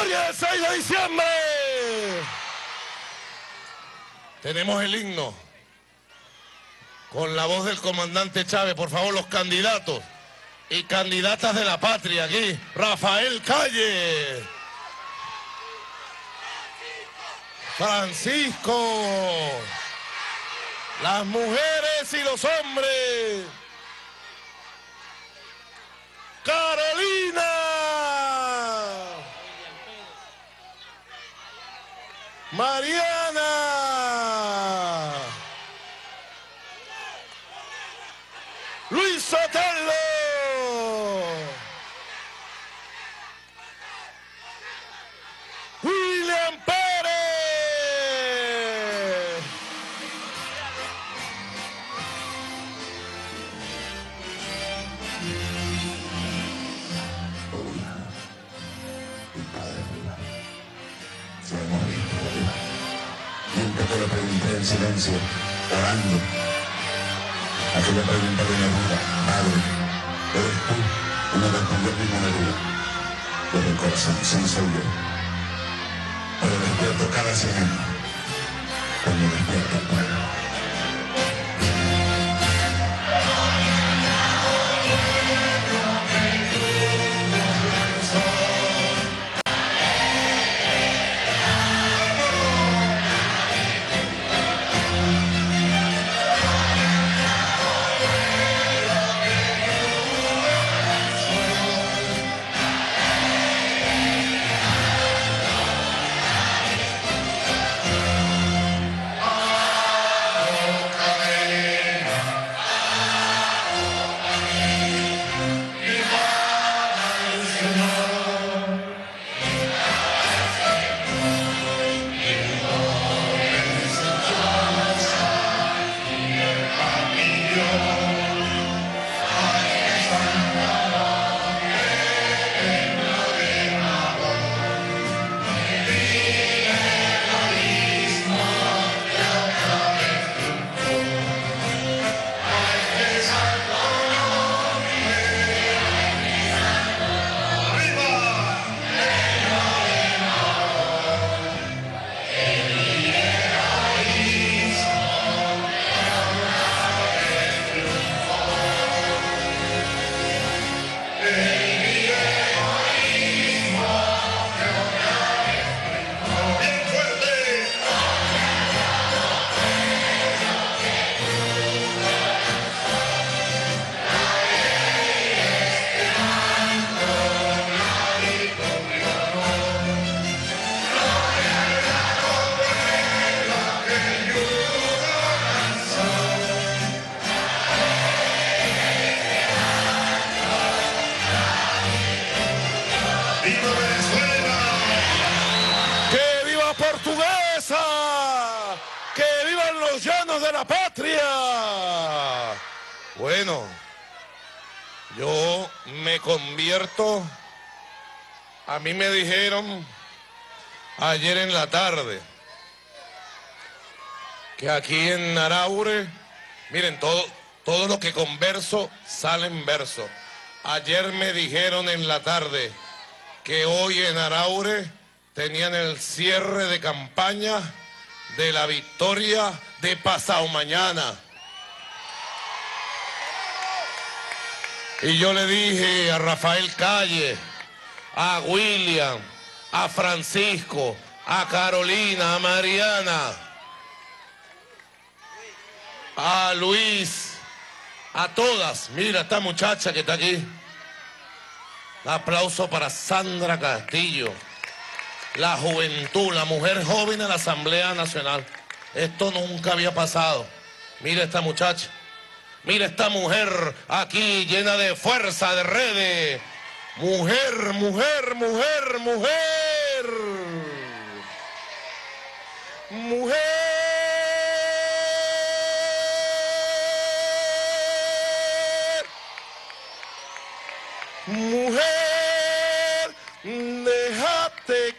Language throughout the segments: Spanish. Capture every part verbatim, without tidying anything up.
victoria del seis de diciembre. Tenemos el himno con la voz del comandante Chávez. Por favor, los candidatos y candidatas de la patria aquí. Rafael Calle, Francisco, las mujeres y los hombres, Carolina, Mariana, Luis Sotelo, William Pérez, Te lo pregunté en silencio, orando. Aquella pregunta de mi vida, Padre, ¿eres tú? Y me respondió el mismo María. Desde el corazón, sí soy yo. Pero despierto cada cien años, cuando despierta el pueblo. de la patria. Bueno, yo me convierto, a mí me dijeron ayer en la tarde que aquí en Araure, miren, todo, todo lo que converso sale en verso. Ayer me dijeron en la tarde que hoy en Araure tenían el cierre de campaña de la victoria de pasado mañana. Y yo le dije a Rafael Calle, a William, a Francisco, a Carolina, a Mariana, a Luis, a todas. Mira esta muchacha que está aquí. Un aplauso para Sandra Castillo. La juventud, la mujer joven en la Asamblea Nacional. Esto nunca había pasado. Mira esta muchacha. Mira esta mujer aquí llena de fuerza, de redes. Mujer, mujer, mujer, mujer. Mujer. Mujer, déjate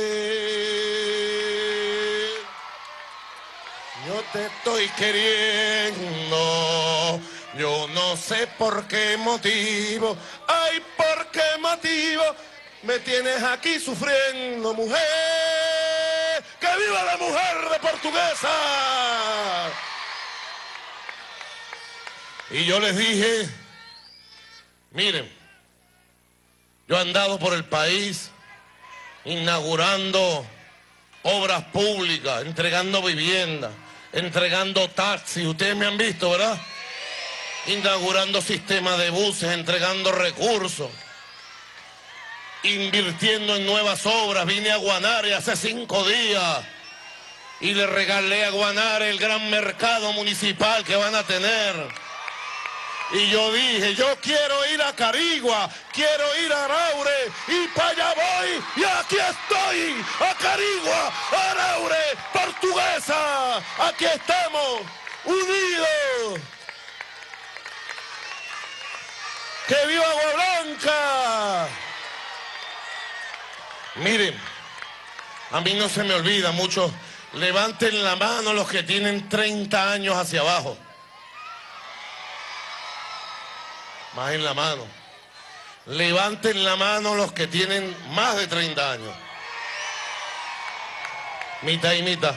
querer. Yo te estoy queriendo. Yo no sé por qué motivo. Ay, por qué motivo Me tienes aquí sufriendo, mujer. ¡Que viva la mujer de Portuguesa! Y yo les dije, miren, yo he andado por el país inaugurando obras públicas, entregando viviendas, entregando taxis, ustedes me han visto, ¿verdad? Inaugurando sistemas de buses, entregando recursos, invirtiendo en nuevas obras. Vine a Guanare hace cinco días y le regalé a Guanare el gran mercado municipal que van a tener. Y yo dije, yo quiero ir a Carigua, quiero ir a Araure, y para allá voy, y aquí estoy, a Carigua, a Araure, Portuguesa, aquí estamos, unidos. ¡Que viva Agua Blanca! Miren, a mí no se me olvida mucho, levanten la mano los que tienen treinta años hacia abajo. Más en la mano. Levanten la mano los que tienen más de treinta años. Mitad y mitad.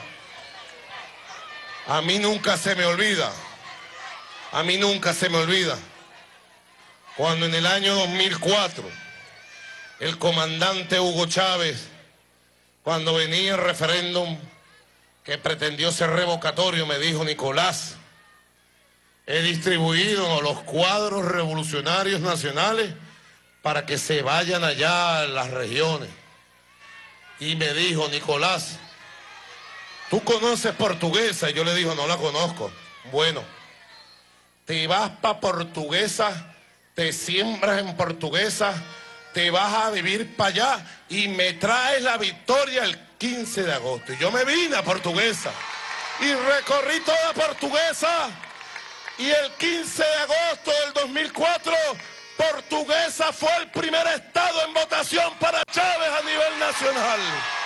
A mí nunca se me olvida. A mí nunca se me olvida. Cuando en el año dos mil cuatro, el comandante Hugo Chávez, cuando venía el referéndum que pretendió ser revocatorio, me dijo, Nicolás, he distribuido los cuadros revolucionarios nacionales para que se vayan allá a las regiones. Y me dijo, Nicolás, ¿tú conoces Portuguesa? Y yo le digo, no la conozco. Bueno, te vas para Portuguesa, te siembras en Portuguesa, te vas a vivir para allá y me traes la victoria el quince de agosto. Y yo me vine a Portuguesa y recorrí toda Portuguesa. Y el quince de agosto del dos mil cuatro, Portuguesa fue el primer estado en votación para Chávez a nivel nacional.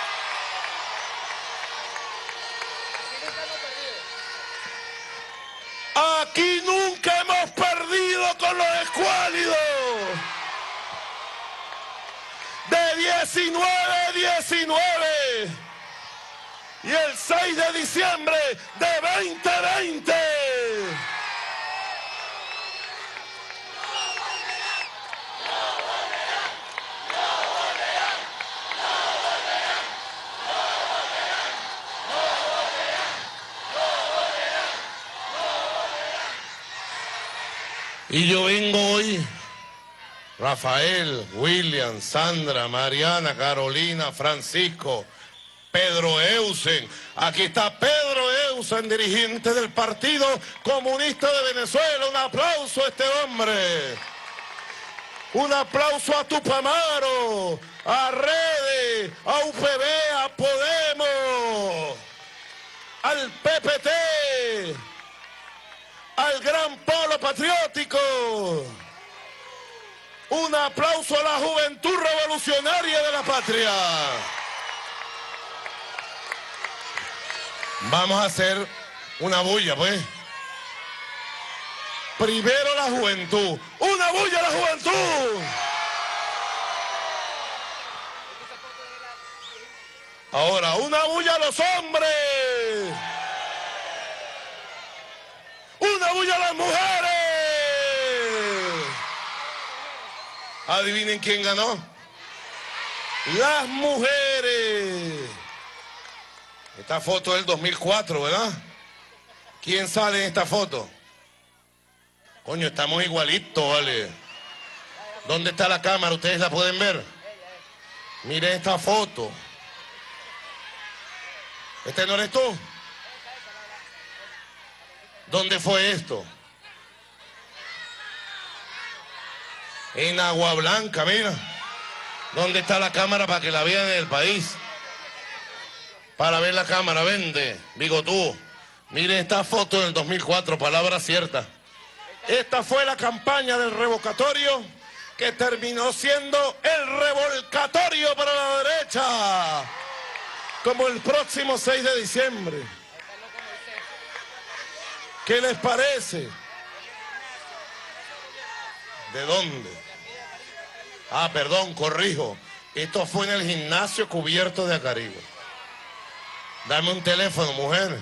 Aquí nunca hemos perdido con los escuálidos. De diecinueve a diecinueve. Y el seis de diciembre de veinte veinte. Y yo vengo hoy, Rafael, William, Sandra, Mariana, Carolina, Francisco, Pedro Eusen. Aquí está Pedro Eusen, dirigente del Partido Comunista de Venezuela. Un aplauso a este hombre. Un aplauso a Tupamaro, a Rede, a U P B, a Podemos, al P P T, al Gran Polo Patriótico. Un aplauso a la juventud revolucionaria de la patria. Vamos a hacer una bulla, pues. Primero la juventud. ¡Una bulla a la juventud! Ahora, una bulla a los hombres. ¡Una bulla a las mujeres! Adivinen quién ganó. Las mujeres. Esta foto es del dos mil cuatro, ¿verdad? ¿Quién sale en esta foto? Coño, estamos igualitos, ¿vale? ¿Dónde está la cámara? ¿Ustedes la pueden ver? Miren esta foto. ¿Este no eres tú? ¿Dónde fue esto? En Agua Blanca, mira. ¿Dónde está la cámara para que la vean en el país? Para ver la cámara, vende, bigotú. Miren esta foto del dos mil cuatro, palabra cierta. Esta fue la campaña del revocatorio que terminó siendo el revolcatorio para la derecha. Como el próximo seis de diciembre. ¿Qué les parece? ¿De dónde? Ah, perdón, corrijo. Esto fue en el gimnasio cubierto de Acarigua. Dame un teléfono, mujer.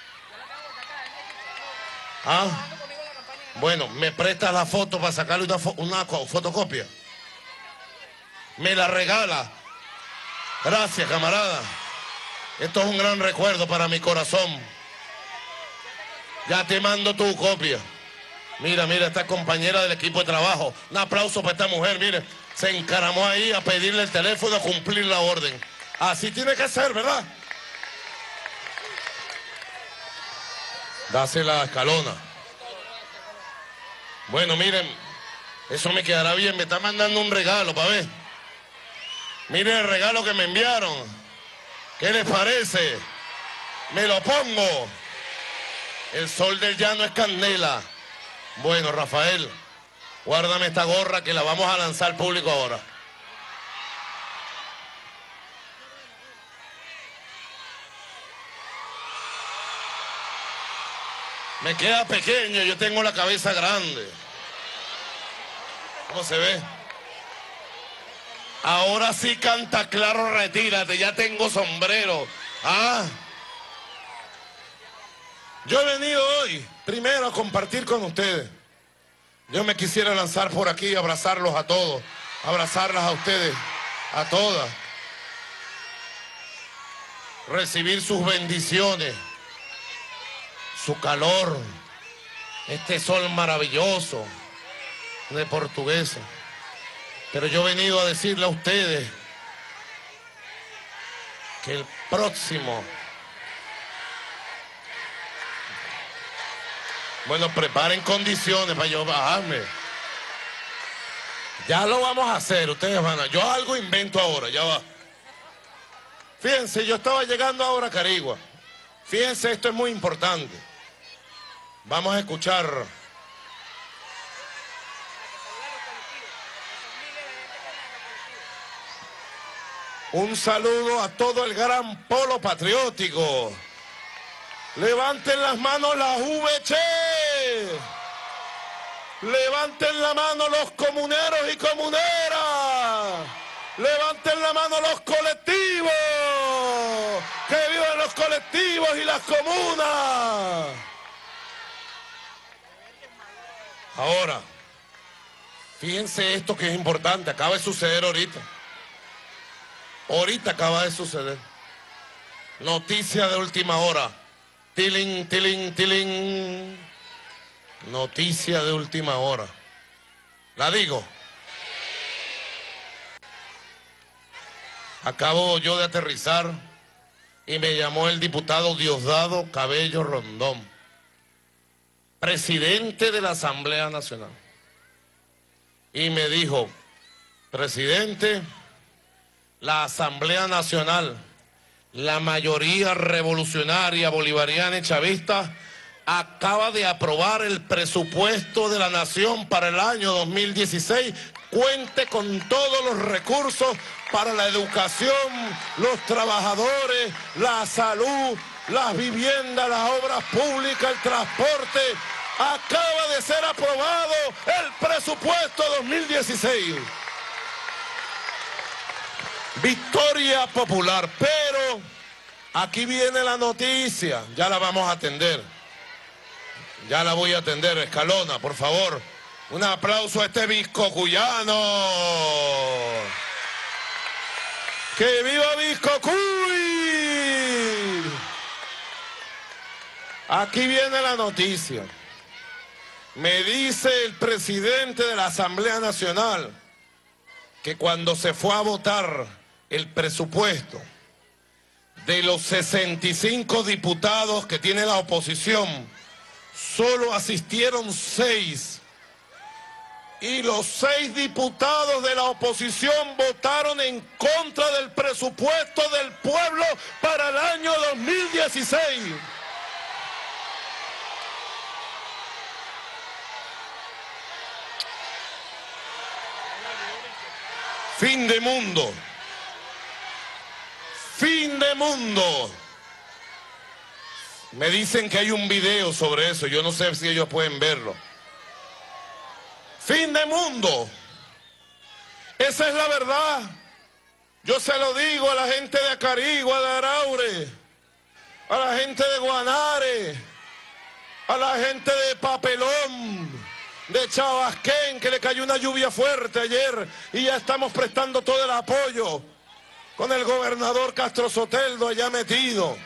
Ah, bueno, ¿me prestas la foto para sacarle una, fo una fotocopia? Me la regala. Gracias, camarada. Esto es un gran recuerdo para mi corazón. Ya te mando tu copia. Mira, mira, esta compañera del equipo de trabajo. Un aplauso para esta mujer, mire. Se encaramó ahí a pedirle el teléfono, a cumplir la orden. Así tiene que ser, ¿verdad? Dásela, Escalona. Bueno, miren, eso me quedará bien. Me está mandando un regalo, para ver. Miren el regalo que me enviaron. ¿Qué les parece? Me lo pongo. El sol del llano es candela. Bueno, Rafael, guárdame esta gorra que la vamos a lanzar al público ahora. Me queda pequeño, yo tengo la cabeza grande. ¿Cómo se ve? Ahora sí canta claro, retírate, ya tengo sombrero. Ah. Yo he venido hoy, primero, a compartir con ustedes. Yo me quisiera lanzar por aquí y abrazarlos a todos, abrazarlas a ustedes, a todas. Recibir sus bendiciones, su calor, este sol maravilloso de Portuguesa. Pero yo he venido a decirle a ustedes que el próximo... Bueno, preparen condiciones para yo bajarme. Ya lo vamos a hacer, ustedes van a... Yo algo invento ahora, ya va. Fíjense, yo estaba llegando ahora a Acarigua. Fíjense, esto es muy importante. Vamos a escuchar... Un saludo a todo el gran polo patriótico. Levanten las manos las V C. Levanten la mano los comuneros y comuneras. Levanten la mano los colectivos. Que vivan los colectivos y las comunas. Ahora, fíjense esto que es importante. Acaba de suceder ahorita. Ahorita acaba de suceder. Noticia de última hora. Tilín, tilín, tilín. Noticia de última hora. ¿La digo? Acabo yo de aterrizar y me llamó el diputado Diosdado Cabello Rondón, presidente de la Asamblea Nacional. Y me dijo, presidente, la Asamblea Nacional, la mayoría revolucionaria, bolivariana y chavista, acaba de aprobar el presupuesto de la nación para el año dos mil dieciséis. Cuente con todos los recursos para la educación, los trabajadores, la salud, las viviendas, las obras públicas, el transporte. Acaba de ser aprobado el presupuesto dos mil dieciséis. Victoria popular, pero aquí viene la noticia, ya la vamos a atender, ya la voy a atender. Escalona, por favor, un aplauso a este Visco Cuyano. ¡Que viva Visco Cuy! Aquí viene la noticia. Me dice el presidente de la Asamblea Nacional que cuando se fue a votar el presupuesto, de los sesenta y cinco diputados que tiene la oposición, solo asistieron seis. Y los seis diputados de la oposición votaron en contra del presupuesto del pueblo para el año dos mil dieciséis. Fin de mundo. Fin de mundo. Me dicen que hay un video sobre eso. Yo no sé si ellos pueden verlo. Fin de mundo. Esa es la verdad. Yo se lo digo a la gente de Acarigua, de Araure, a la gente de Guanare, a la gente de Papelón, de Chabasquén, que le cayó una lluvia fuerte ayer y ya estamos prestando todo el apoyo con el gobernador Castro Soteldo allá metido.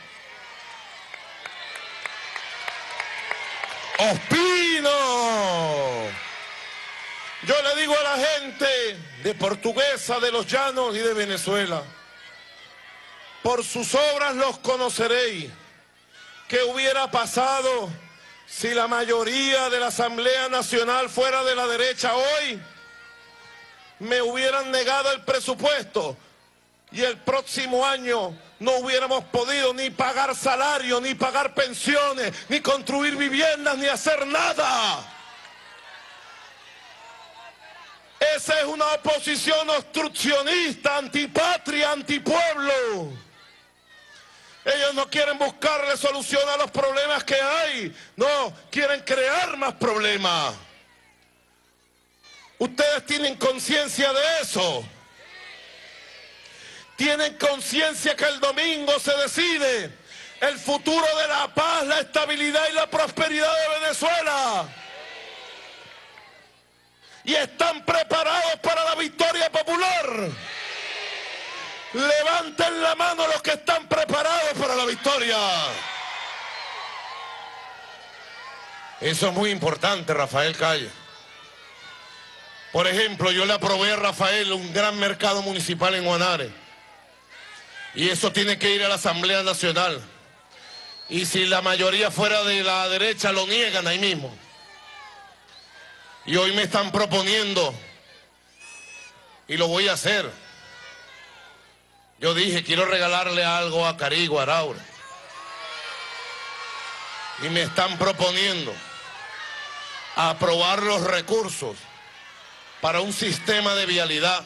Ospino. Yo le digo a la gente de Portuguesa, de los Llanos y de Venezuela, por sus obras los conoceréis. ¿Qué hubiera pasado si la mayoría de la Asamblea Nacional fuera de la derecha hoy? Me hubieran negado el presupuesto y el próximo año no hubiéramos podido ni pagar salario, ni pagar pensiones, ni construir viviendas, ni hacer nada. Esa es una oposición obstruccionista, antipatria, antipueblo. Ellos no quieren buscarle solución a los problemas que hay, no, quieren crear más problemas. Ustedes tienen conciencia de eso. Tienen conciencia que el domingo se decide el futuro de la paz, la estabilidad y la prosperidad de Venezuela. Y están preparados para la victoria popular. Levanten la mano los que están preparados para la victoria. Eso es muy importante, Rafael Calle. Por ejemplo, yo le aprobé a Rafael un gran mercado municipal en Guanare. Y eso tiene que ir a la Asamblea Nacional. Y si la mayoría fuera de la derecha lo niegan ahí mismo. Y hoy me están proponiendo, y lo voy a hacer. Yo dije, quiero regalarle algo a Acarigua, Araure. Y me están proponiendo aprobar los recursos para un sistema de vialidad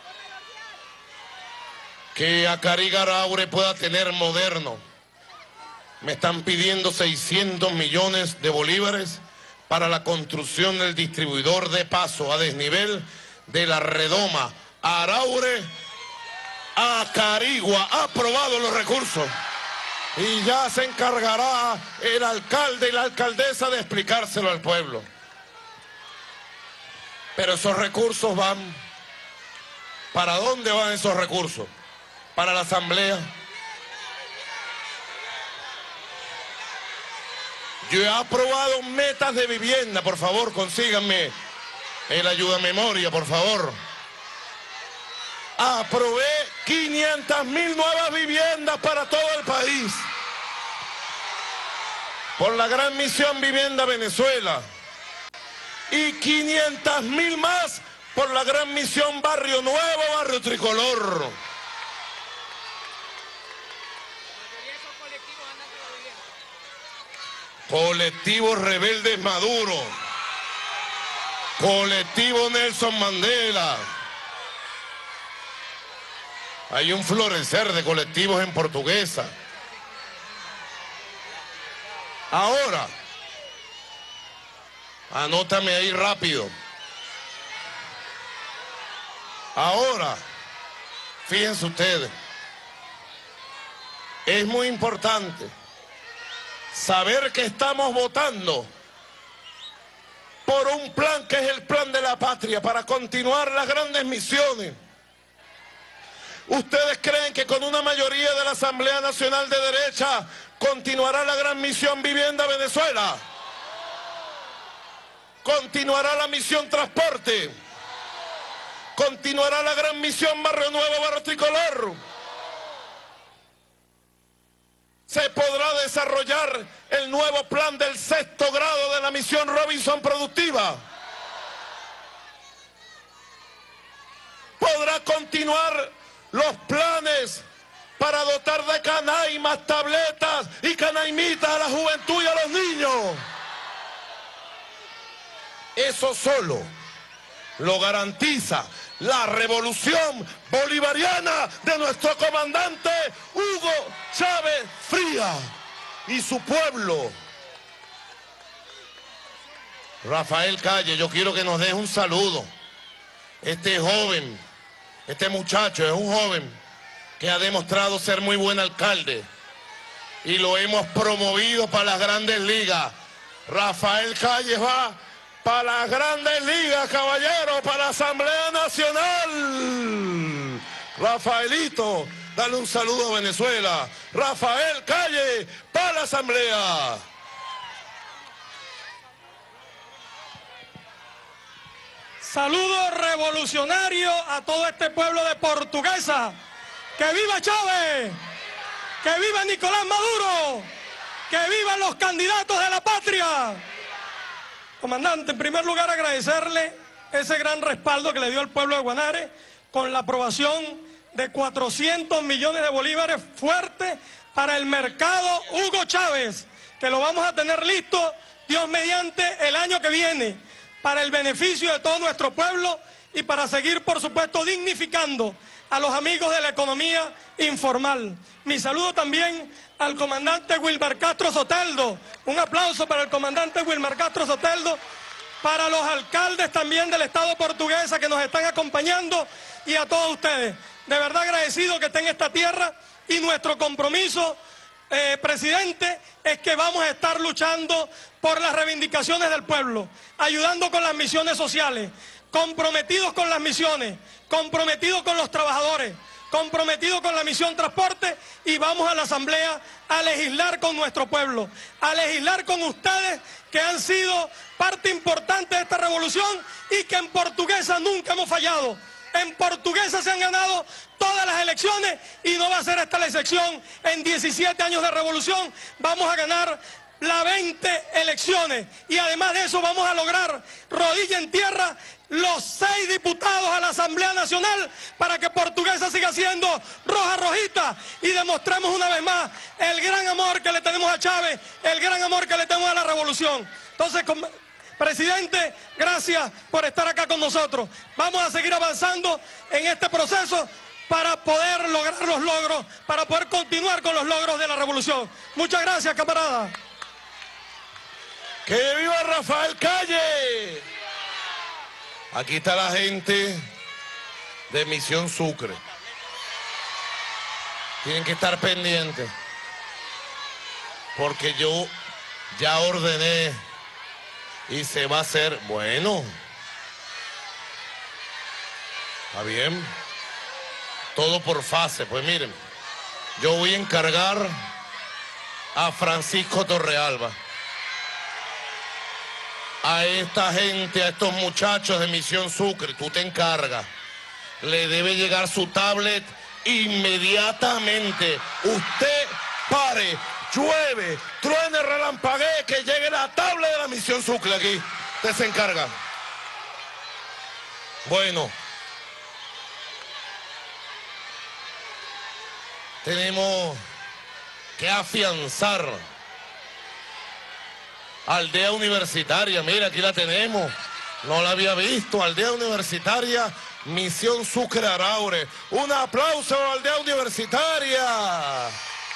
que Acarigua, Araure pueda tener moderno. Me están pidiendo seiscientos millones de bolívares para la construcción del distribuidor de paso a desnivel de la Redoma a Araure, a Acarigua. Ha aprobado los recursos y ya se encargará el alcalde y la alcaldesa de explicárselo al pueblo. Pero esos recursos van, ¿para dónde van esos recursos? Para la asamblea. Yo he aprobado metas de vivienda, por favor, consíganme el ayuda memoria, por favor. Aprobé quinientas mil nuevas viviendas para todo el país. Por la gran misión Vivienda Venezuela. Y quinientas mil más por la gran misión Barrio Nuevo, Barrio Tricolor. Colectivo Rebeldes Maduro, Colectivo Nelson Mandela. Hay un florecer de colectivos en Portuguesa. Ahora, anótame ahí rápido. Ahora, fíjense ustedes, es muy importante saber que estamos votando por un plan que es el plan de la patria para continuar las grandes misiones. ¿Ustedes creen que con una mayoría de la Asamblea Nacional de Derecha continuará la gran misión Vivienda Venezuela? ¿Continuará la misión Transporte? ¿Continuará la gran misión Barrio Nuevo, Barrio Tricolor? ¿Se podrá desarrollar el nuevo plan del sexto grado de la misión Robinson Productiva? ¿Podrá continuar los planes para dotar de canaimas, tabletas y canaimitas a la juventud y a los niños? Eso solo lo garantiza la revolución bolivariana de nuestro comandante Hugo Chávez Frías y su pueblo. Rafael Calle, yo quiero que nos des un saludo. Este joven, este muchacho es un joven que ha demostrado ser muy buen alcalde y lo hemos promovido para las grandes ligas. Rafael Calles va para las grandes ligas, caballero, para la Asamblea Nacional. Rafaelito, dale un saludo a Venezuela. Rafael Calles para la Asamblea. Saludo revolucionario a todo este pueblo de Portuguesa. ¡Que viva Chávez! ¡Que viva Nicolás Maduro! ¡Que vivan los candidatos de la patria! Comandante, en primer lugar agradecerle ese gran respaldo que le dio al pueblo de Guanare con la aprobación de cuatrocientos millones de bolívares fuertes para el mercado Hugo Chávez, que lo vamos a tener listo, Dios mediante, el año que viene, para el beneficio de todo nuestro pueblo y para seguir, por supuesto, dignificando a los amigos de la economía informal. Mi saludo también al comandante Wilmar Castro Soteldo. Un aplauso para el comandante Wilmar Castro Soteldo, para los alcaldes también del Estado Portuguesa que nos están acompañando y a todos ustedes. De verdad agradecido que estén en esta tierra y nuestro compromiso, eh, presidente, es que vamos a estar luchando por las reivindicaciones del pueblo, ayudando con las misiones sociales, comprometidos con las misiones, comprometidos con los trabajadores, comprometidos con la misión transporte, y vamos a la Asamblea a legislar con nuestro pueblo, a legislar con ustedes que han sido parte importante de esta revolución y que en Portuguesa nunca hemos fallado. En Portuguesa se han ganado todas las elecciones y no va a ser esta la excepción. En diecisiete años de revolución vamos a ganar las veinte elecciones y además de eso vamos a lograr rodilla en tierra los seis diputados a la Asamblea Nacional para que Portuguesa siga siendo roja rojita y demostremos una vez más el gran amor que le tenemos a Chávez, el gran amor que le tenemos a la revolución. Entonces, presidente, gracias por estar acá con nosotros. Vamos a seguir avanzando en este proceso para poder lograr los logros, para poder continuar con los logros de la revolución. Muchas gracias, camarada. ¡Que viva Rafael Calles! Aquí está la gente de Misión Sucre. Tienen que estar pendientes, porque yo ya ordené y se va a hacer, bueno, está bien, todo por fase. Pues miren, yo voy a encargar a Francisco Torrealba, a esta gente, a estos muchachos de Misión Sucre, tú te encargas. Le debe llegar su tablet inmediatamente. Usted pare, llueve, truene, relampaguee, que llegue la tablet de la Misión Sucre aquí. Usted se encarga. Bueno. Tenemos que afianzar Aldea Universitaria. Mira, aquí la tenemos. No la había visto. Aldea Universitaria, Misión Sucre Araure. Un aplauso a Aldea Universitaria.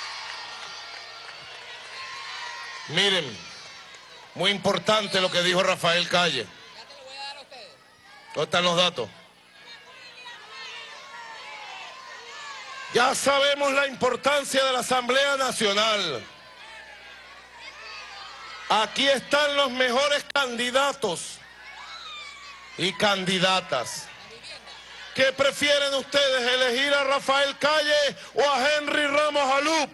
Miren, muy importante lo que dijo Rafael Calles. Ya te lo voy a dar a ustedes. ¿Dónde están los datos? Ya sabemos la importancia de la Asamblea Nacional. Aquí están los mejores candidatos y candidatas. ¿Qué prefieren ustedes, elegir a Rafael Calles o a Henry Ramos Alup?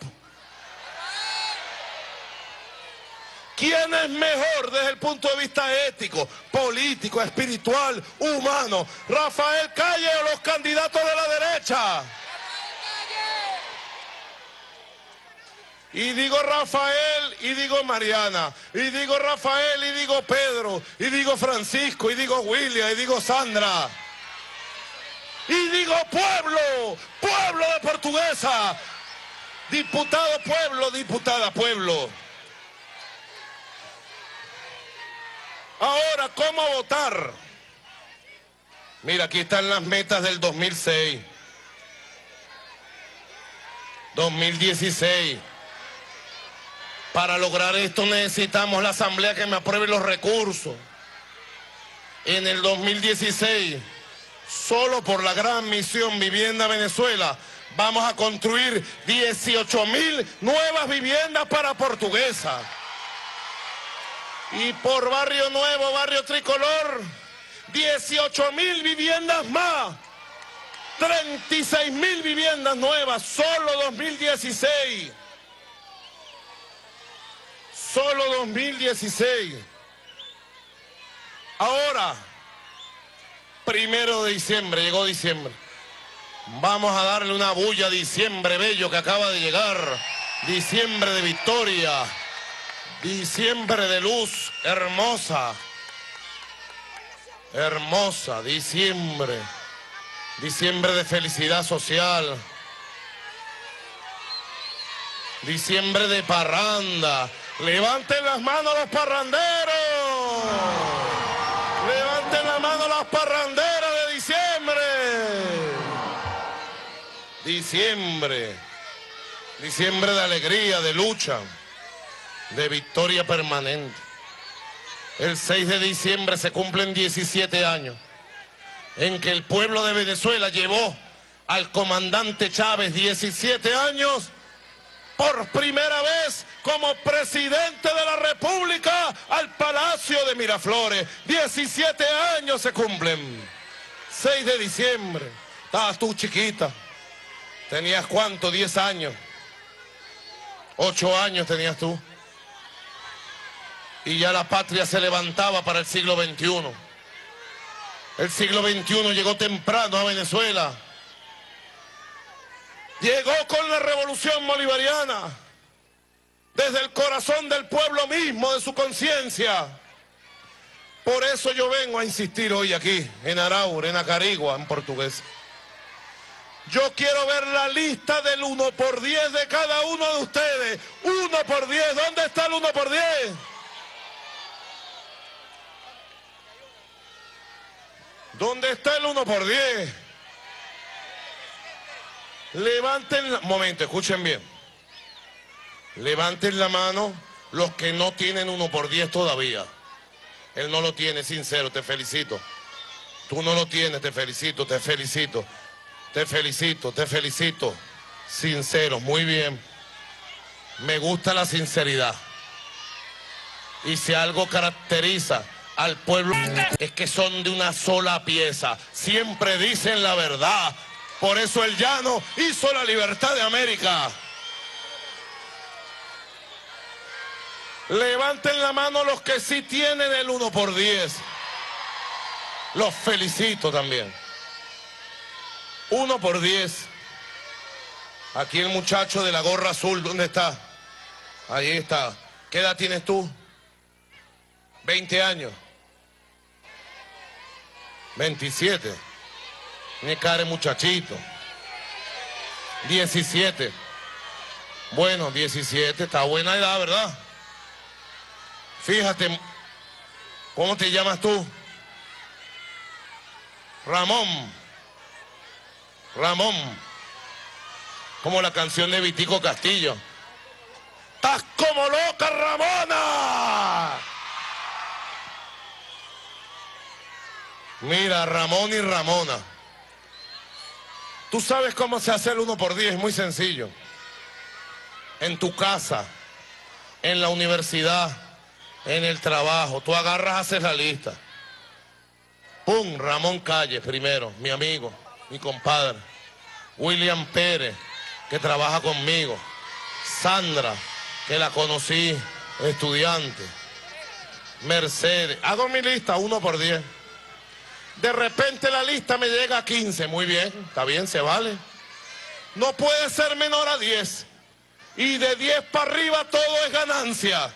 ¿Quién es mejor desde el punto de vista ético, político, espiritual, humano? ¿Rafael Calles o los candidatos de la derecha? Y digo Rafael, y digo Mariana, y digo Rafael, y digo Pedro, y digo Francisco, y digo William, y digo Sandra. Y digo pueblo, pueblo de Portuguesa. Diputado pueblo, diputada pueblo. Ahora, ¿cómo votar? Mira, aquí están las metas del dos mil seis, dos mil dieciséis. Para lograr esto necesitamos la Asamblea que me apruebe los recursos. En el dos mil dieciséis, solo por la gran misión Vivienda Venezuela, Vamos a construir dieciocho mil nuevas viviendas para Portuguesa. Y por Barrio Nuevo, Barrio Tricolor, dieciocho mil viviendas más. treinta y seis mil viviendas nuevas, solo dos mil dieciséis. Solo dos mil dieciséis. Ahora, primero de diciembre, llegó diciembre. Vamos a darle una bulla a diciembre bello que acaba de llegar. Diciembre de victoria. Diciembre de luz hermosa. Hermosa, diciembre. Diciembre de felicidad social. Diciembre de parranda. Levanten las manos los parranderos. Levanten las manos las parranderas de diciembre. Diciembre. Diciembre de alegría, de lucha, de victoria permanente. El seis de diciembre se cumplen diecisiete años en que el pueblo de Venezuela llevó al comandante Chávez, diecisiete años, por primera vez como presidente de la República al Palacio de Miraflores. diecisiete años se cumplen. seis de diciembre. Estabas tú chiquita. ¿Tenías cuánto? diez años. ocho años tenías tú. Y ya la patria se levantaba para el siglo veintiuno. El siglo veintiuno llegó temprano a Venezuela. Llegó con la revolución bolivariana, desde el corazón del pueblo mismo, de su conciencia. Por eso yo vengo a insistir hoy aquí, en Araure, en Acarigua, en portugués. Yo quiero ver la lista del uno por diez de cada uno de ustedes. uno por diez, ¿dónde está el uno por diez? ¿Dónde está el uno por diez? Levanten la... Momento, escuchen bien. Levanten la mano los que no tienen uno por diez todavía. Él no lo tiene, sincero, te felicito. Tú no lo tienes, te felicito, te felicito. Te felicito, te felicito. Sincero, muy bien. Me gusta la sinceridad. Y si algo caracteriza al pueblo es que son de una sola pieza. Siempre dicen la verdad. Por eso el llano hizo la libertad de América. Levanten la mano los que sí tienen el uno por diez. Los felicito también. uno por diez. Aquí el muchacho de la gorra azul, ¿dónde está? Ahí está. ¿Qué edad tienes tú? veinte años. veintisiete. Ni cara muchachito. diecisiete. Bueno, diecisiete, está buena edad, ¿verdad? Fíjate, ¿cómo te llamas tú? Ramón. Ramón. Como la canción de Vitico Castillo. ¡Estás como loca, Ramona! Mira, Ramón y Ramona. Tú sabes cómo se hace el uno por diez, es muy sencillo. En tu casa, en la universidad, en el trabajo, tú agarras, haces la lista. Pum, Ramón Calle primero, mi amigo, mi compadre. William Pérez, que trabaja conmigo. Sandra, que la conocí, estudiante. Mercedes, hago mi lista, uno por diez. De repente la lista me llega a quince, muy bien, está bien, se vale. No puede ser menor a diez. Y de diez para arriba todo es ganancia.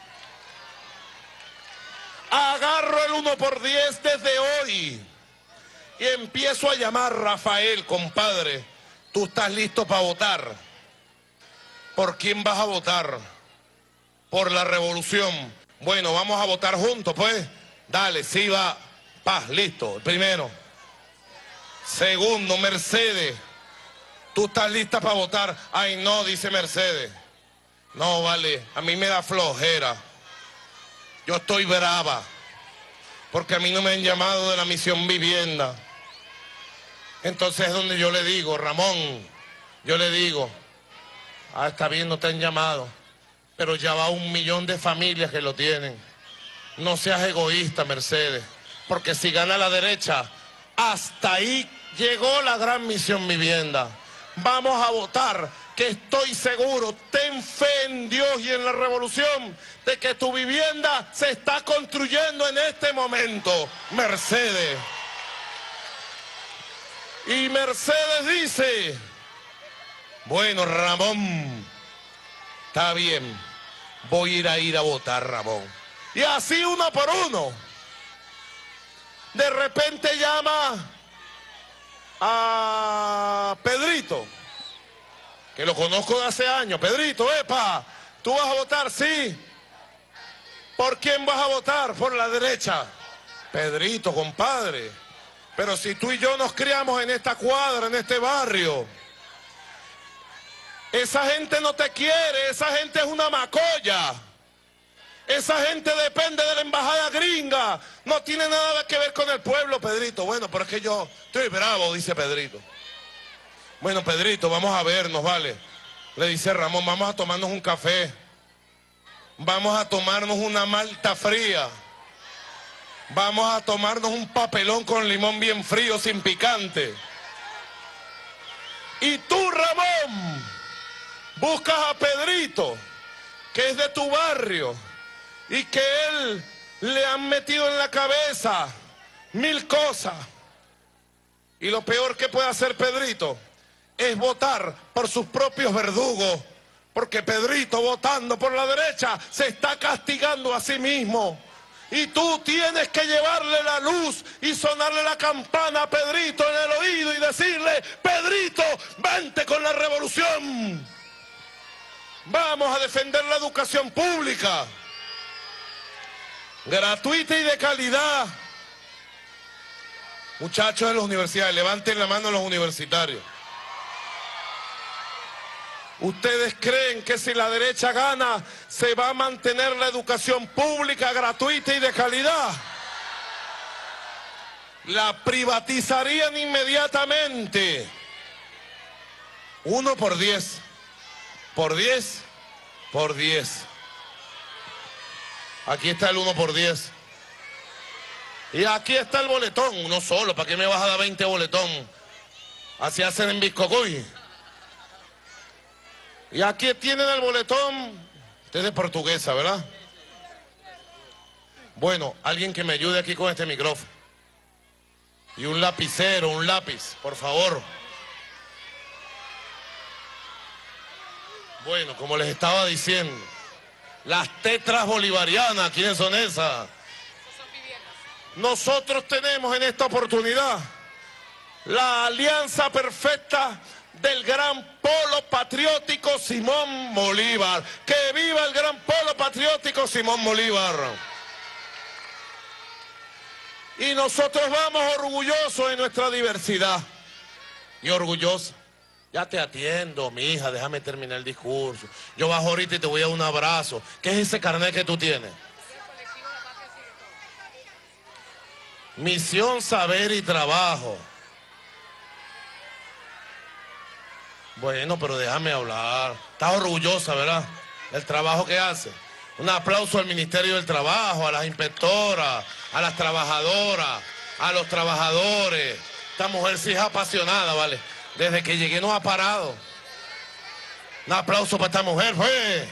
Agarro el uno por diez desde hoy y empiezo a llamar. Rafael, compadre, tú estás listo para votar. ¿Por quién vas a votar? Por la revolución. Bueno, vamos a votar juntos, pues. Dale, sí va. Paz, listo, primero. Segundo, Mercedes. ¿Tú estás lista para votar? Ay, no, dice Mercedes. No, vale, a mí me da flojera. Yo estoy brava, porque a mí no me han llamado de la misión vivienda. Entonces es donde yo le digo, Ramón, Yo le digo, ah, está bien, no te han llamado, pero ya va un millón de familias que lo tienen. No seas egoísta, Mercedes, porque si gana la derecha, hasta ahí llegó la gran misión vivienda. Vamos a votar, que estoy seguro, ten fe en Dios y en la revolución, de que tu vivienda se está construyendo en este momento, Mercedes. Y Mercedes dice, bueno, Ramón, está bien, voy a ir a ir a votar, Ramón. Y así uno por uno. De repente llama a Pedrito, que lo conozco de hace años. Pedrito, epa, ¿tú vas a votar? Sí. ¿Por quién vas a votar? Por la derecha. Pedrito, compadre, pero si tú y yo nos criamos en esta cuadra, en este barrio, esa gente no te quiere, esa gente es una macolla. Esa gente depende de la embajada gringa, no tiene nada que ver con el pueblo, Pedrito. Bueno, pero es que yo estoy bravo, dice Pedrito. Bueno, Pedrito, vamos a vernos, ¿vale? Le dice Ramón, vamos a tomarnos un café. Vamos a tomarnos una malta fría. Vamos a tomarnos un papelón con limón bien frío, sin picante. Y tú, Ramón, buscas a Pedrito, que es de tu barrio, y que él le han metido en la cabeza mil cosas. Y lo peor que puede hacer Pedrito es votar por sus propios verdugos, porque Pedrito, votando por la derecha, se está castigando a sí mismo. Y tú tienes que llevarle la luz y sonarle la campana a Pedrito en el oído y decirle, Pedrito, vente con la revolución. Vamos a defender la educación pública, gratuita y de calidad. Muchachos de las universidades, levanten la mano los universitarios. ¿Ustedes creen que si la derecha gana, se va a mantener la educación pública, gratuita y de calidad? La privatizarían inmediatamente. Uno por diez. Por diez. Por diez. Aquí está el uno por diez. Y aquí está el boletón, uno solo. ¿Para qué me vas a dar veinte boletón? Así hacen en Biscocuy. Y aquí tienen el boletón. Usted es de Portuguesa, ¿verdad? Bueno, alguien que me ayude aquí con este micrófono. Y un lapicero, un lápiz, por favor. Bueno, como les estaba diciendo, las tetras bolivarianas, ¿quiénes son esas? Nosotros tenemos en esta oportunidad la alianza perfecta del gran polo patriótico Simón Bolívar. ¡Que viva el gran polo patriótico Simón Bolívar! Y nosotros vamos orgullosos de nuestra diversidad. Y orgullosos. Ya te atiendo, mi hija, déjame terminar el discurso. Yo bajo ahorita y te voy a dar un abrazo. ¿Qué es ese carnet que tú tienes? Misión, saber y trabajo. Bueno, pero déjame hablar. Estás orgullosa, ¿verdad? Del trabajo que hace. Un aplauso al Ministerio del Trabajo, a las inspectoras, a las trabajadoras, a los trabajadores. Esta mujer sí es apasionada, ¿vale? Desde que llegué no ha parado. Un aplauso para esta mujer, pues.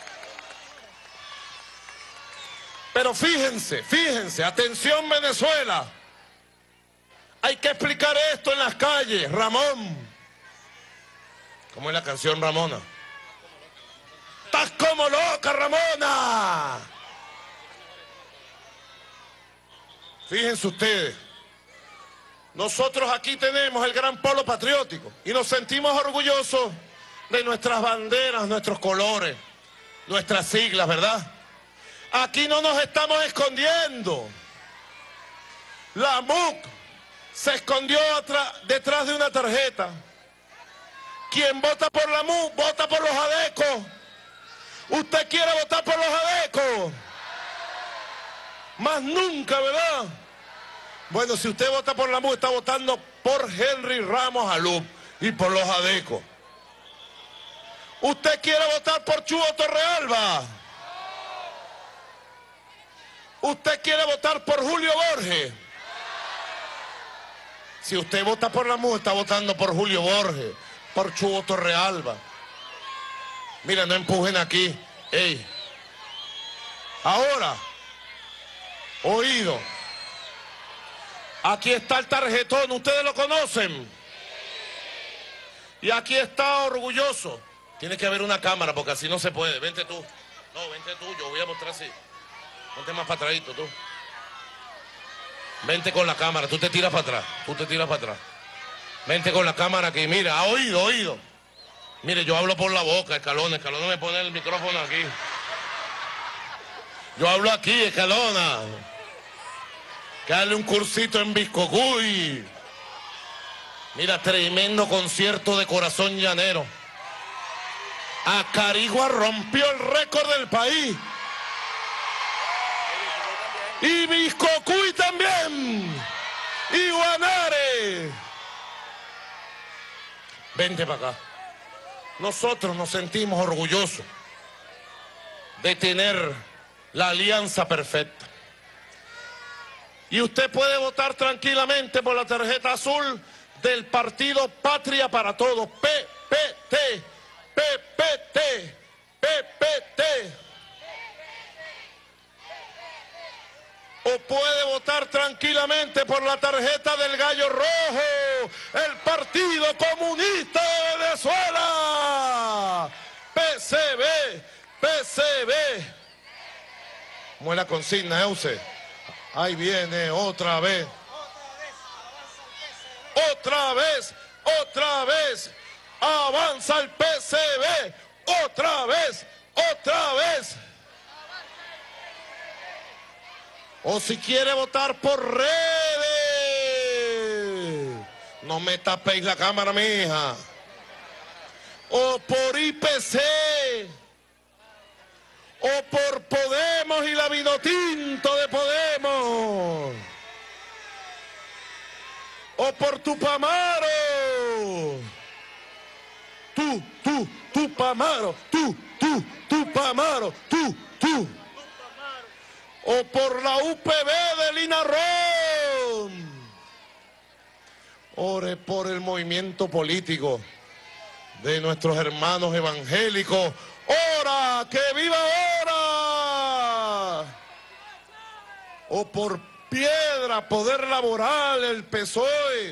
Pero fíjense, fíjense, atención Venezuela. Hay que explicar esto en las calles, Ramón. ¿Cómo es la canción, Ramona? ¡Estás como loca, Ramona! Fíjense ustedes, nosotros aquí tenemos el gran polo patriótico y nos sentimos orgullosos de nuestras banderas, nuestros colores, nuestras siglas, ¿verdad? Aquí no nos estamos escondiendo. La M U C se escondió detrás de una tarjeta. Quien vota por la M U C, vota por los adecos. ¿Usted quiere votar por los adecos? Más nunca, ¿verdad? Bueno, si usted vota por la M U C, está votando por Henry Ramos Alup y por los adecos. ¿Usted quiere votar por Chugo Torrealba? ¿Usted quiere votar por Julio Borges? Si usted vota por la M U, está votando por Julio Borges, por Chugo Torrealba. Mira, no empujen aquí. Ey. Ahora, oído. Aquí está el tarjetón, ¿ustedes lo conocen? Y aquí está orgulloso. Tiene que haber una cámara porque así no se puede. Vente tú. No, vente tú, yo voy a mostrar así. Ponte más para atrás, tú. Vente con la cámara, tú te tiras para atrás. Tú te tiras para atrás. Vente con la cámara aquí, mira, oído, oído. Mire, yo hablo por la boca, Escalona. Escalona me pone el micrófono aquí. Yo hablo aquí, Escalona. Que darle un cursito en Biscocuy. Mira, tremendo concierto de Corazón Llanero. Acarigua rompió el récord del país. Y Biscocuy también. Y Guanare. Vente para acá. Nosotros nos sentimos orgullosos de tener la alianza perfecta. Y usted puede votar tranquilamente por la tarjeta azul del partido Patria para Todos, P P T, P P T, P P T. O puede votar tranquilamente por la tarjeta del Gallo Rojo, el Partido Comunista de Venezuela, P C B, P C B. ¿Cómo es la consigna, Euse? Ahí viene otra vez. Otra vez, otra vez. Avanza el P C B. Otra vez, otra vez. O si quiere votar por redes. No me tapéis la cámara, mija. O por I P C. O por Podemos y la Vinotinto de Podemos. O por Tupamaro. Tú, tú, Tupamaro. Tú, tú, Tupamaro. Tú, tú. O por la U P B de Linarrón. Ore por el movimiento político de nuestros hermanos evangélicos. ¡Ora! ¡Que viva ahora! O por Piedra, Poder Laboral, el P S O E,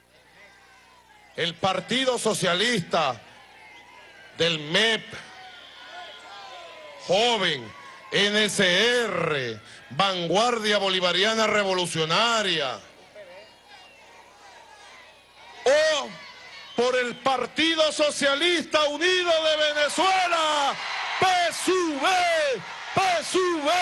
el Partido Socialista, del M E P, Joven, N S R, Vanguardia Bolivariana Revolucionaria, o por el Partido Socialista Unido de Venezuela, P S U V, P S U V.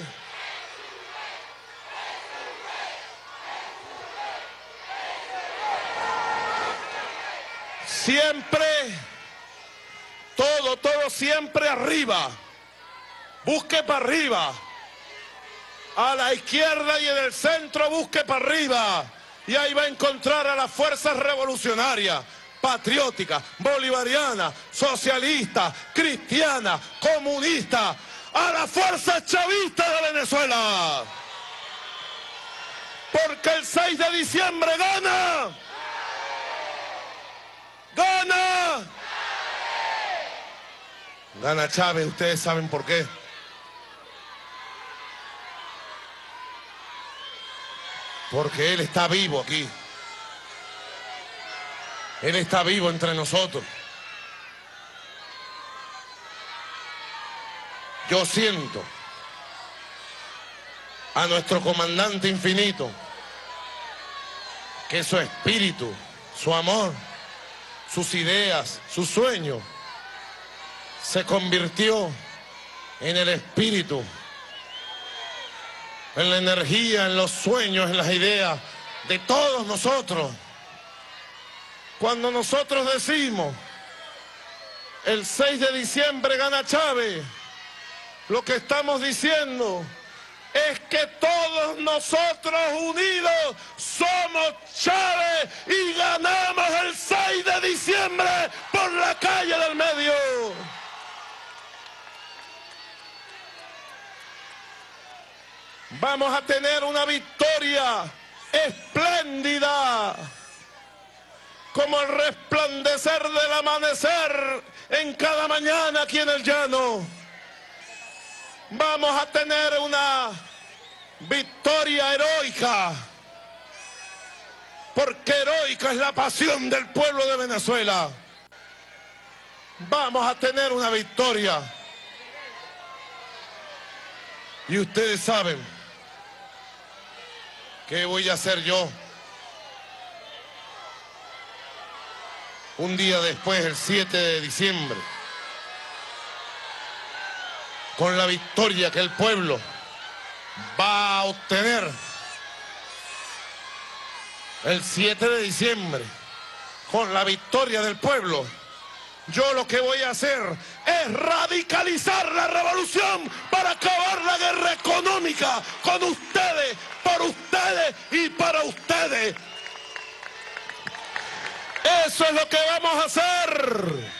Siempre, todo, todo siempre arriba. Busque para arriba. A la izquierda y en el centro busque para arriba. Y ahí va a encontrar a las fuerzas revolucionarias, patrióticas, bolivarianas, socialistas, cristianas, comunistas, a las fuerzas chavistas de Venezuela. Porque el seis de diciembre gana. ¡Gana! Gana Chávez, ustedes saben por qué. Porque él está vivo aquí. Él está vivo entre nosotros. Yo siento a nuestro comandante infinito que su espíritu, su amor, sus ideas, sus sueños se convirtió en el espíritu, en la energía, en los sueños, en las ideas de todos nosotros. Cuando nosotros decimos el seis de diciembre gana Chávez, lo que estamos diciendo es que todos nosotros unidos somos Chávez y ganamos el seis de diciembre por la calle del medio. Vamos a tener una victoria espléndida, como el resplandecer del amanecer en cada mañana aquí en el llano. Vamos a tener una victoria heroica, porque heroica es la pasión del pueblo de Venezuela. Vamos a tener una victoria. Y ustedes saben qué voy a hacer yo un día después, el siete de diciembre, con la victoria que el pueblo va a obtener el siete de diciembre, con la victoria del pueblo. Yo lo que voy a hacer es radicalizar la revolución para acabar la guerra económica con ustedes, por ustedes y para ustedes. Eso es lo que vamos a hacer.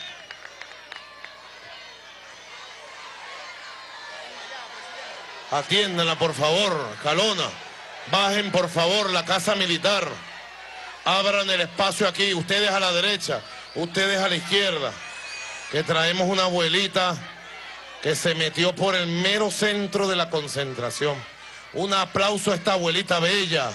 Atiéndanla, por favor, Calona. Bajen, por favor, la casa militar. Abran el espacio aquí, ustedes a la derecha, ustedes a la izquierda, que traemos una abuelita que se metió por el mero centro de la concentración. Un aplauso a esta abuelita bella.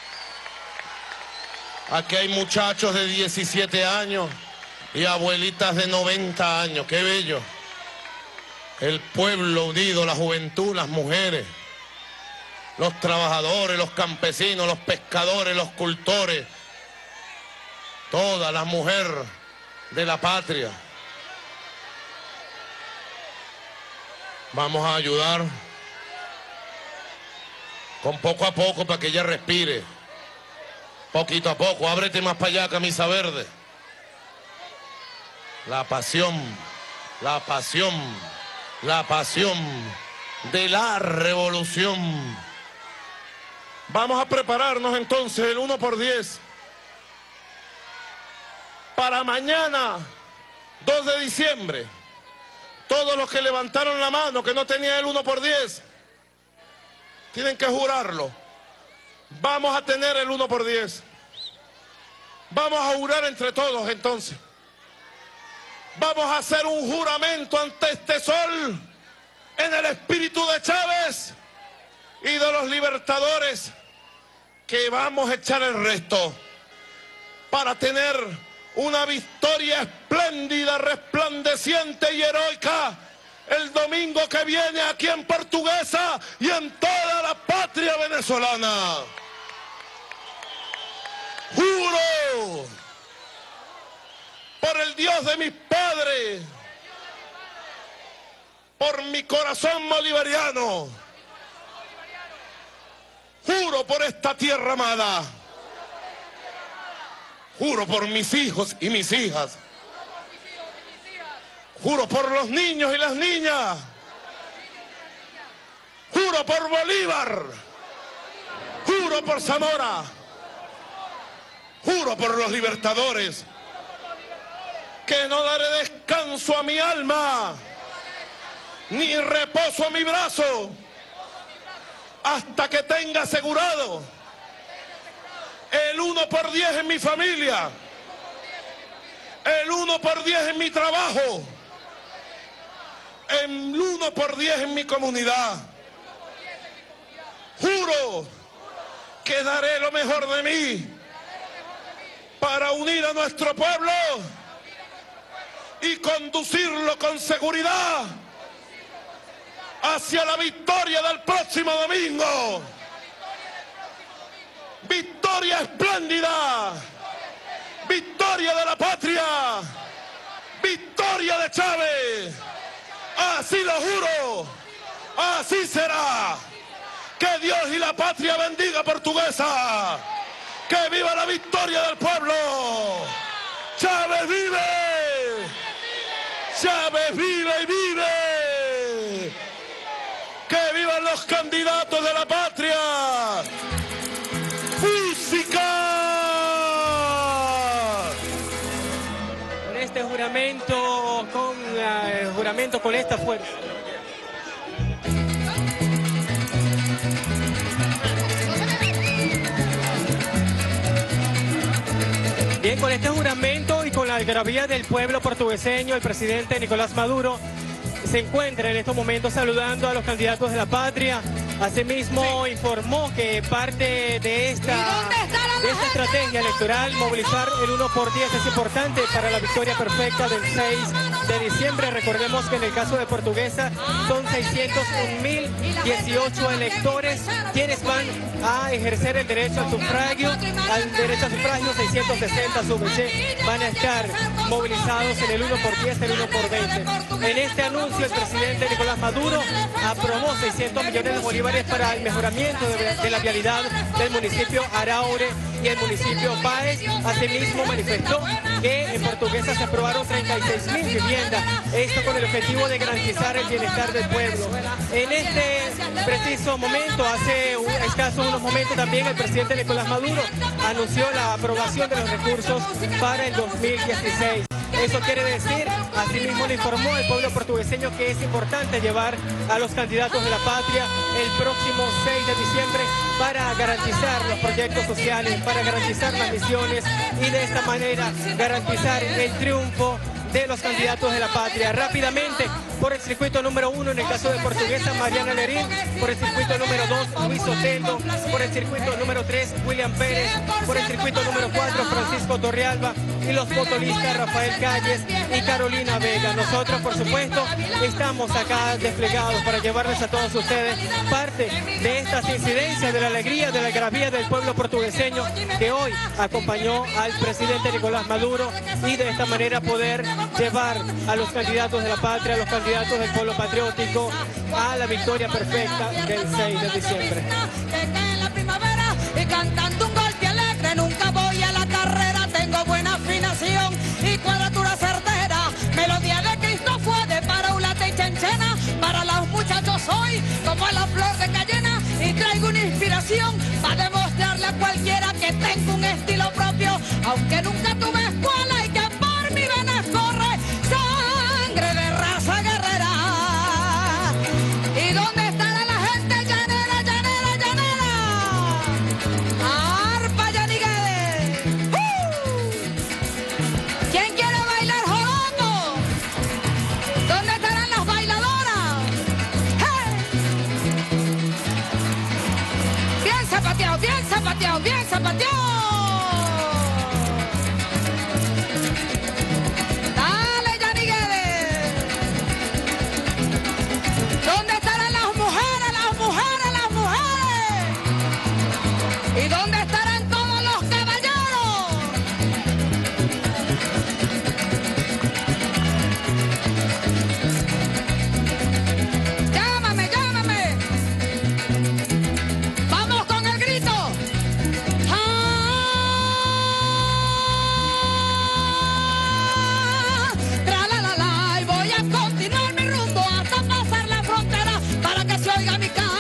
Aquí hay muchachos de diecisiete años y abuelitas de noventa años. ¡Qué bello! El pueblo unido, la juventud, las mujeres, los trabajadores, los campesinos, los pescadores, los cultores, toda la mujer de la patria. Vamos a ayudar con poco a poco para que ella respire. Poquito a poco. Ábrete más para allá, camisa verde. La pasión, la pasión, la pasión de la revolución. Vamos a prepararnos entonces el uno por diez. Para mañana, dos de diciembre, todos los que levantaron la mano que no tenían el uno por diez, tienen que jurarlo. Vamos a tener el uno por diez. Vamos a jurar entre todos entonces. Vamos a hacer un juramento ante este sol en el espíritu de Chávez y de los libertadores, que vamos a echar el resto para tener una victoria espléndida, resplandeciente y heroica el domingo que viene aquí en Portuguesa y en toda la patria venezolana. Juro por el Dios de mis padres, por mi corazón bolivariano, juro por esta tierra amada, juro por mis hijos y mis hijas, juro por los niños y las niñas, juro por Bolívar, juro por Zamora, juro por los libertadores, que no daré descanso a mi alma, ni reposo a mi brazo, hasta que tenga asegurado el uno por diez en mi familia, el uno por diez en mi trabajo, el uno por diez en mi comunidad. Juro que daré lo mejor de mí para unir a nuestro pueblo y conducirlo con seguridad hacia la victoria del próximo domingo. Victoria espléndida, victoria de la patria, victoria de Chávez. Así lo juro, así será. Que Dios y la patria bendiga Portuguesa. Que viva la victoria del pueblo. Chávez vive. Chávez vive y vive. Que vivan los candidatos de la patria. ¡Música! Con este juramento, con uh, el juramento con esta fuerza. Bien, con este juramento y con la algarabía del pueblo portugueseño, el presidente Nicolás Maduro se encuentra en estos momentos saludando a los candidatos de la patria. Asimismo, informó que parte de esta, de esta estrategia electoral, movilizar el uno por diez es importante para la victoria perfecta del seis de diciembre. Recordemos que en el caso de Portuguesa son seiscientos un mil dieciocho electores quienes van a ejercer el derecho al sufragio. Al derecho al sufragio, seiscientos sesenta súbese, van a estar movilizados en el uno por diez, el uno por veinte. En este anuncio, el presidente Nicolás Maduro aprobó seiscientos millones de bolívares para el mejoramiento de, de la vialidad del municipio Araure y el municipio Páez. Asimismo, manifestó que en Portuguesa se aprobaron treinta y seis mil viviendas, esto con el objetivo de garantizar el bienestar del pueblo. En este preciso momento, hace un, escaso unos momentos también, el presidente Nicolás Maduro anunció la aprobación de los recursos para el dos mil dieciséis. Eso quiere decir, asimismo le informó al pueblo portugueseño que es importante llevar a los candidatos de la patria el próximo seis de diciembre para garantizar los proyectos sociales, para garantizar las misiones y de esta manera garantizar el triunfo de los candidatos de la patria. Rápidamente, por el circuito número uno, en el caso de Portuguesa, Mariana Lerín; por el circuito número dos, Luis Oteldo; por el circuito número tres, William Pérez; por el circuito número cuatro, Francisco Torrealba; y los motoristas Rafael Calles y Carolina Vega. Nosotros, por supuesto, estamos acá desplegados para llevarles a todos ustedes parte de estas incidencias, de la alegría, de la algarabía del pueblo portugueseño que hoy acompañó al presidente Nicolás Maduro, y de esta manera poder llevar a los candidatos de la patria, a los candidatos del pueblo patriótico, a la victoria perfecta del seis de diciembre. Y cantando un golpe alegre, nunca voy a la carrera, tengo buena afinación y cuadratura certera. Melodía de Cristo Fuede para Ulate y Chenchena, para los muchachos soy como la flor de cayena, y traigo una inspiración para demostrarle a cualquiera que tengo un estilo propio, aunque nunca tuve escuela y que por mi venas corre sangre de raza guerrera. ¿Y dónde estará la gente llanera, llanera, llanera? Arpa Yaniguede. ¡Uh! ¿Quién quiere bailar joropo? ¿Dónde estarán las bailadoras? ¡Hey! Bien zapateado, bien zapateado, bien zapateado. ¿Y dónde estarán todos los caballeros? Llámame, llámame. Vamos con el grito. ¡Ah! Tra la la la, y voy a continuar mi rumbo hasta pasar la frontera para que se oiga mi canto.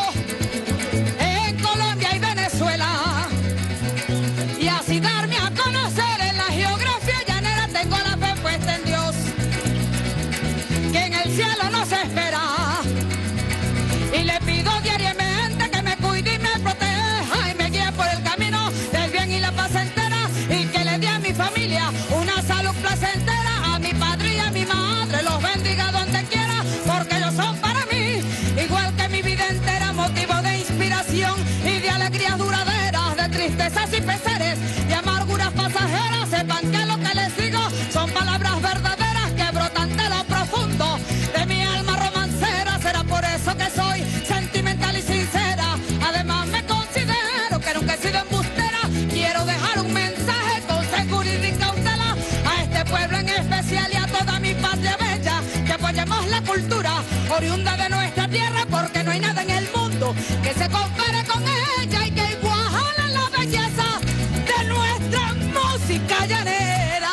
Y así darme a conocer en la geografía llanera. Tengo la fe puesta en Dios, que en el cielo nos espera, y le pido diariamente que me cuide y me proteja y me guíe por el camino del bien y la paz entera, y que le dé a mi familia una salud placentera, a mi padre y a mi madre los bendiga donde quiera, porque ellos son para mí igual que mi vida entera, motivo de inspiración y de alegrías duraderas, de tristezas y pesares y amarguras pasajeras. Sepan que lo que les digo son palabras verdaderas que brotan de lo profundo de mi alma romancera. Será por eso que soy sentimental y sincera. Además me considero que nunca he sido embustera. Quiero dejar un mensaje con seguridad y cautela a este pueblo en especial y a toda mi patria bella, que apoyemos la cultura oriunda de nuestra tierra, porque no hay nada en el mundo que se compare con ella y que iguala la belleza de nuestra música llanera.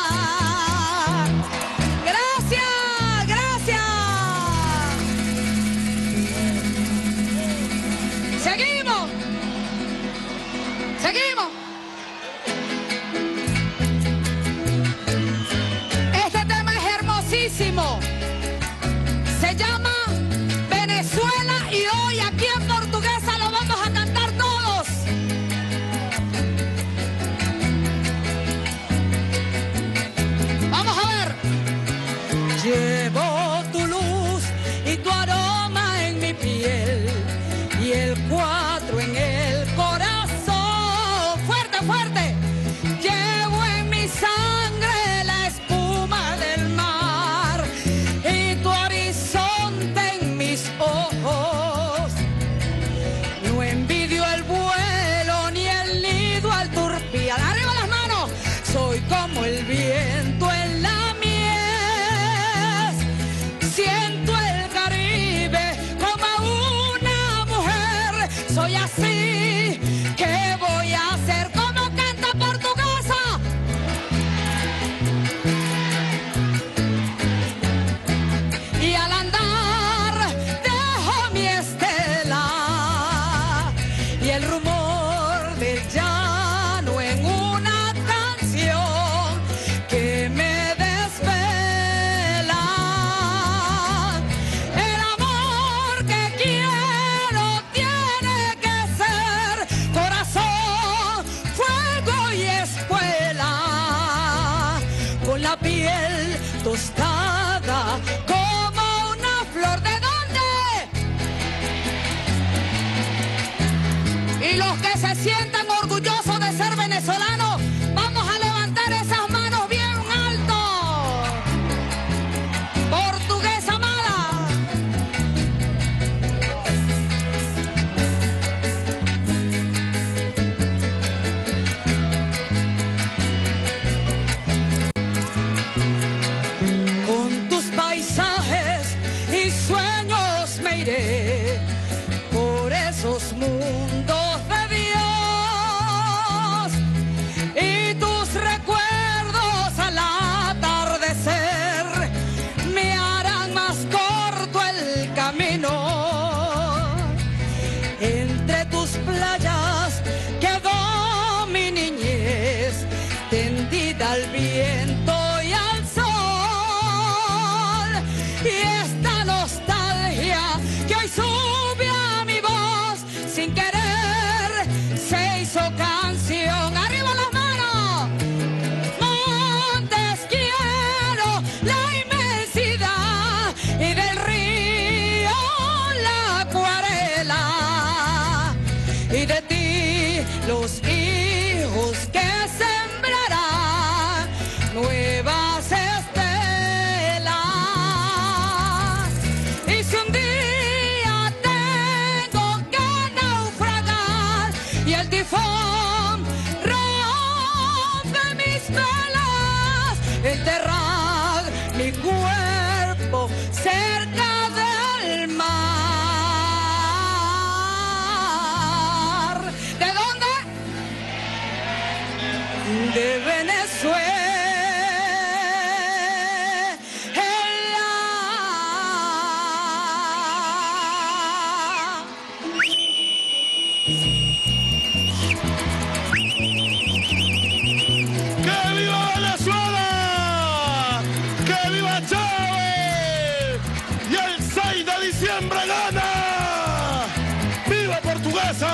Gracias, gracias. Seguimos, seguimos. Este tema es hermosísimo. Se llama Venezuela, y hoy aquí en Portuguesa lo vamos a cantar todos. se sientan orgullosos de ser venezolanos, vamos a levantar esas manos bien alto. Portuguesa amada. Con tus paisajes y sueños me iré por esos mundos de Dios, y tus recuerdos al atardecer me harán más corto el camino. Entre tus playas quedó mi niñez, tendida al viento y al sol, y esta nostalgia que hoy sube a mi voz sin querer se hizo canción. ¡Arriba las manos! Montes quiero la inmensidad y del río la acuarela, y de ti los hijos que sembrarán nuevas estelas. Y si un día tengo que naufragar y el tifón rompe mis velas, enterrar mi cuerpo cerca del mar. ¿De dónde? De Venezuela. ¡Que viva Venezuela! ¡Que viva Chávez! ¡Y el seis de diciembre gana! ¡Viva Portuguesa!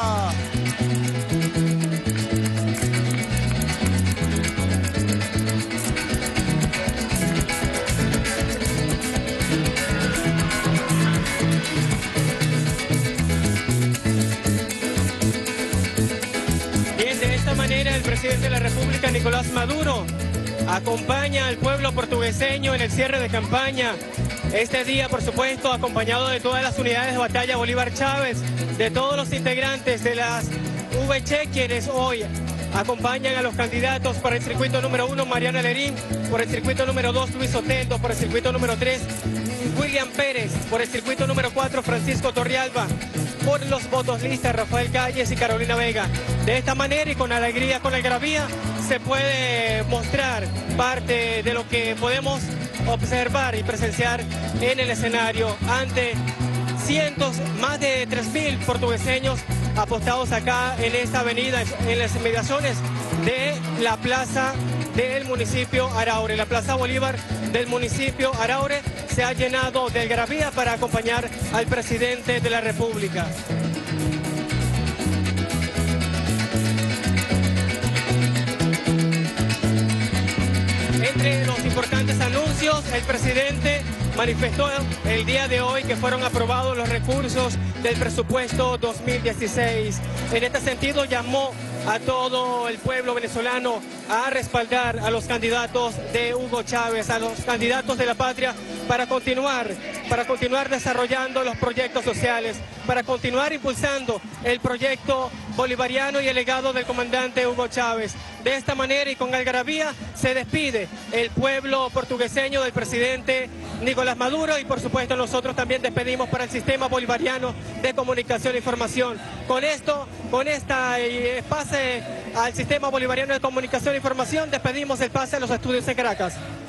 Bien, de esta manera el presidente de la República, Nicolás Maduro, acompaña al pueblo portugueseño en el cierre de campaña. Este día, por supuesto, acompañado de todas las unidades de batalla Bolívar Chávez, de todos los integrantes de las V C, quienes hoy acompañan a los candidatos por el circuito número uno, Mariana Lerín, por el circuito número dos, Luis Otento, por el circuito número tres, William Pérez, por el circuito número cuatro, Francisco Torrealba, por los votos listas, Rafael Calles y Carolina Vega. De esta manera y con alegría, con algarabía, se puede mostrar parte de lo que podemos observar y presenciar en el escenario ante cientos, más de tres mil portugueseños apostados acá en esta avenida, en las inmediaciones de la plaza del municipio Araure. La plaza Bolívar del municipio Araure se ha llenado de algarabía para acompañar al presidente de la República. Entre los importantes anuncios, el presidente manifestó el día de hoy que fueron aprobados los recursos del presupuesto dos mil dieciséis. En este sentido, llamó a todo el pueblo venezolano a respaldar a los candidatos de Hugo Chávez, a los candidatos de la patria, para continuar, para continuar desarrollando los proyectos sociales, para continuar impulsando el proyecto bolivariano y el legado del comandante Hugo Chávez. De esta manera y con algarabía se despide el pueblo portugueseño del presidente Nicolás Maduro, y por supuesto nosotros también despedimos para el sistema bolivariano de comunicación e información. Con esto, con esta eh, pase al sistema bolivariano de comunicación e información, despedimos el pase a los estudios en Caracas.